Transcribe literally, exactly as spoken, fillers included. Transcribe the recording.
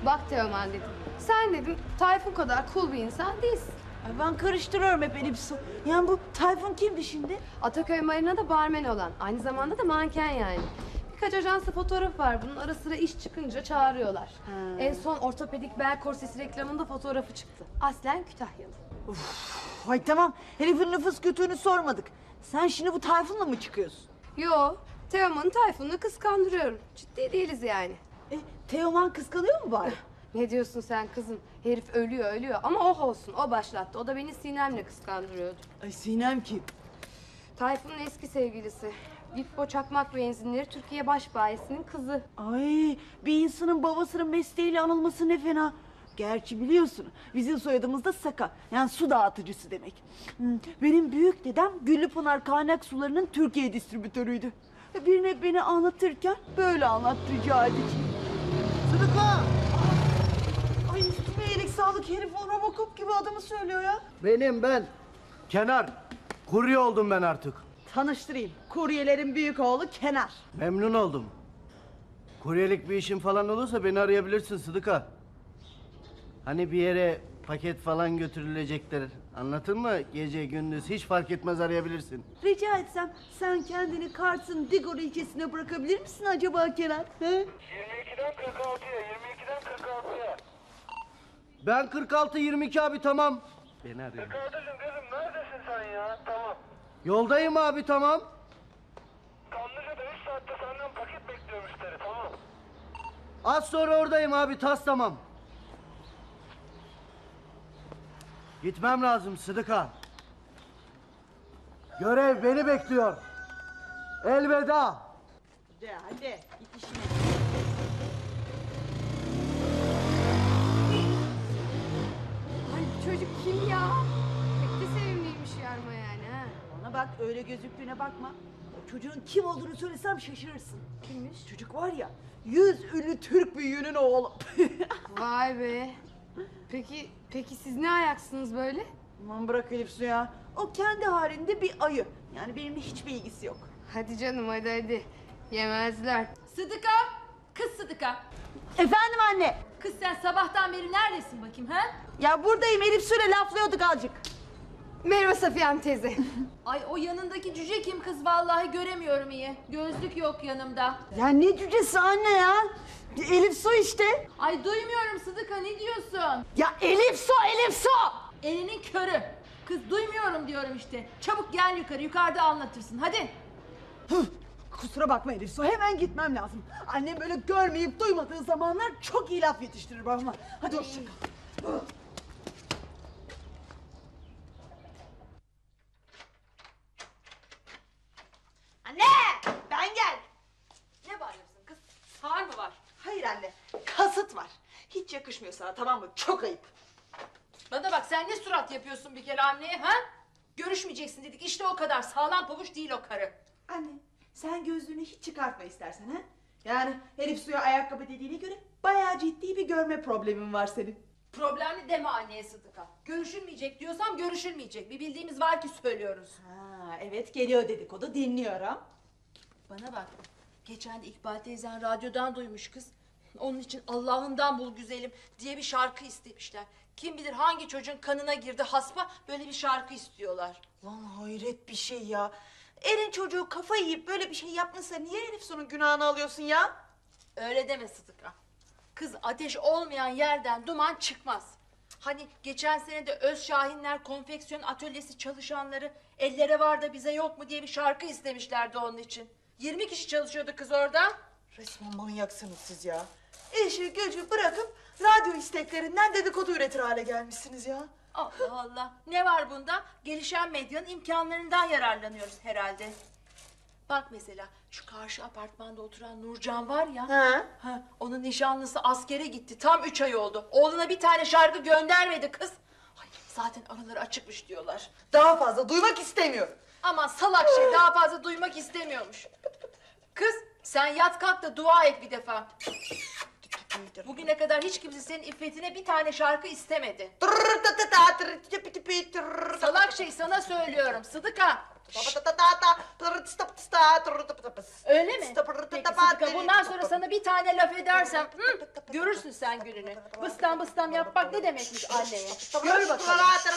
Bak Teoman dedim. Sen dedim Tayfun kadar cool bir insan değilsin. Ay ben karıştırıyorum hep Elifsu. Yani bu Tayfun kimdi şimdi? Ataköy Marina'da barmen olan. Aynı zamanda da manken yani. Birkaç ajansta fotoğraf var. Bunun ara sıra iş çıkınca çağırıyorlar. Ha. En son ortopedik bel korsesi reklamında fotoğrafı çıktı. Aslen Kütahyalı. Ay tamam, herifin nüfus kütüğünü sormadık. Sen şimdi bu Tayfun'la mı çıkıyorsun? Yo, Teoman'ı Tayfun'la kıskandırıyorum. Ciddi değiliz yani. E, Teoman kıskanıyor mu bari? Ne diyorsun sen kızım? Herif ölüyor ölüyor ama oh olsun o başlattı. O da beni Sinem'le kıskandırıyordu. Ay Sinem kim? Tayfun'un eski sevgilisi. Bippo Çakmak Benzinleri Türkiye Baş Bayisi'nin kızı. Ay bir insanın babasının mesleğiyle anılması ne fena. Gerçi biliyorsun bizim soyadımız da Saka. Yani su dağıtıcısı demek. Hmm, Benim büyük dedem Güllüpınar kaynak sularının Türkiye distribütörüydü. Birine beni anlatırken böyle anlattı rica edeceğim. Sıdıka! Ay üstüme iyilik sağlık, herif o Robocop gibi adımı söylüyor ya. Benim ben. Kenar. Kurye oldum ben artık. Tanıştırayım. Kuryelerin büyük oğlu Kenar. Memnun oldum. Kuryelik bir işin falan olursa beni arayabilirsin Sıdıka. Hani bir yere paket falan götürülecekler. Anladın mı? Gece gündüz hiç fark etmez arayabilirsin. Rica etsem sen kendini Kars'ın Digor ilçesine bırakabilir misin acaba Kenar? He? yirmi ikiden kırk altıya, yirmi ikiden kırk altıya. Ben kırk altı yirmi iki abi tamam. Beni arıyor. Kardeşim kızım neredesin sen ya? Tamam. Yoldayım abi tamam. Kanlıca'da üç saatte senden paket bekliyor müşteri, tamam. Az sonra oradayım abi tas tamam. Gitmem lazım Sıdıka. Görev beni bekliyor. Elveda. De hadi git işine. Ay bu çocuk kim ya? Pek de sevimliymiş yarma yani ha. Ona bak, öyle gözüktüğüne bakma. O çocuğun kim olduğunu söylesem şaşırırsın. Kimmiş? Çocuk var ya, yüz ünlü Türk büyüğünün oğlu. Vay be. Peki, peki siz ne ayaksınız böyle? Aman bırak Elif ya. O kendi halinde bir ayı. Yani benimle hiçbir ilgisi yok. Hadi canım hadi hadi. Yemezler. Sıdıka! Kız Sıdıka! Efendim anne. Kız sen sabahtan beri neredesin bakayım ha? Ya buradayım, Elif Su'yla laflıyorduk azıcık. Merhaba Safiyem teyze. Ay o yanındaki cüce kim kız vallahi göremiyorum iyi. Gözlük yok yanımda. Ya ne cücesi anne ya? Elif Su işte. Ay duymuyorum Sıdıka ne diyorsun? Ya Elif Su, Elif Su. Elinin körü. Kız duymuyorum diyorum işte. Çabuk gel yukarı yukarıda anlatırsın hadi. Hıh, kusura bakma Elif Su, hemen gitmem lazım. Annem böyle görmeyip duymadığı zamanlar çok iyi laf yetiştirir bana. Hadi hoşça kal. Anne! Ben gel. Ne bağırıyorsun kız? Sağır mı var? Hayır anne, kasıt var. Hiç yakışmıyor sana, tamam mı? Çok ayıp. Bana bak sen ne surat yapıyorsun bir kere anneye ha? Görüşmeyeceksin dedik işte o kadar sağlam pabuç değil o karı. Anne, sen gözlüğünü hiç çıkartma istersen ha? Yani Elif Su'ya ayakkabı dediğine göre bayağı ciddi bir görme problemin var senin. Problemli deme anneye Sıdıka. Görüşülmeyecek diyorsam görüşülmeyecek. Bir bildiğimiz var ki söylüyoruz. Ha, evet geliyor dedikodu, dinliyorum. Bana bak. Geçen de İkbal teyzen radyodan duymuş kız. Onun için Allah'ından bul güzelim diye bir şarkı istemişler. Kim bilir hangi çocuğun kanına girdi haspa böyle bir şarkı istiyorlar. Lan hayret bir şey ya. Elin çocuğu kafayı yiyip böyle bir şey yapmışsa niye Elif Su'nun günahını alıyorsun ya? Öyle deme Sıdıka. Kız ateş olmayan yerden duman çıkmaz. Hani geçen sene de Öz Şahinler konfeksiyon atölyesi çalışanları ellere var da bize yok mu diye bir şarkı istemişlerdi onun için. yirmi kişi çalışıyordu kız orada. Resmen manyaksınız siz ya. İşi gücü bırakıp radyo isteklerinden dedikodu üretir hale gelmişsiniz ya. Allah Allah. Ne var bunda? Gelişen medyanın imkanlarından yararlanıyoruz herhalde. Bak mesela şu karşı apartmanda oturan Nurcan var ya. Ha? Ha, onun nişanlısı askere gitti. Tam üç ay oldu. Oğluna bir tane şarkı göndermedi kız. Ay, zaten araları açıkmış diyorlar. Daha fazla duymak istemiyorum. Aman salak şey daha fazla duymak istemiyormuş. Kız sen yat kalk da dua et bir defa. Bugüne kadar hiç kimse senin iffetine bir tane şarkı istemedi. Salak şey sana söylüyorum Sıdıka. Öyle mi? Peki Sıdıka, bundan sonra sana bir tane laf edersem hı, görürsün sen gününü. Bıstam bıstam yapmak ne demekmiş anneye. Gör bakalım.